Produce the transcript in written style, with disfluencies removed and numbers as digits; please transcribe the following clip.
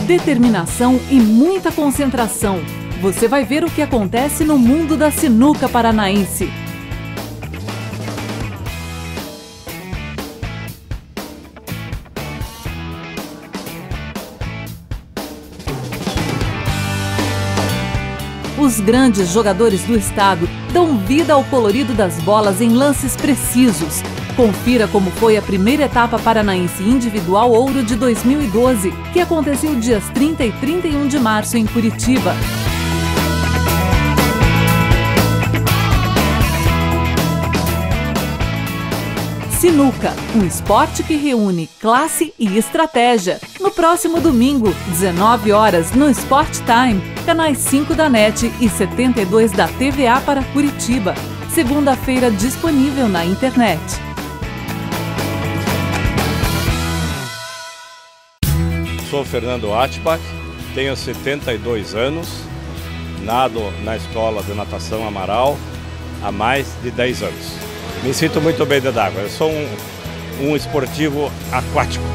determinação e muita concentração. Você vai ver o que acontece no mundo da sinuca paranaense. Os grandes jogadores do estado dão vida ao colorido das bolas em lances precisos. Confira como foi a primeira etapa paranaense individual ouro de 2012, que aconteceu dias 30 e 31 de março em Curitiba. Sinuca, um esporte que reúne classe e estratégia. No próximo domingo, 19 horas, no Sport Time, canais 5 da NET e 72 da TVA para Curitiba. Segunda-feira disponível na internet. Sou Fernando Atbach, tenho 72 anos, nado na Escola de Natação Amaral há mais de 10 anos. Me sinto muito bem dentro d'água, eu sou um esportivo aquático.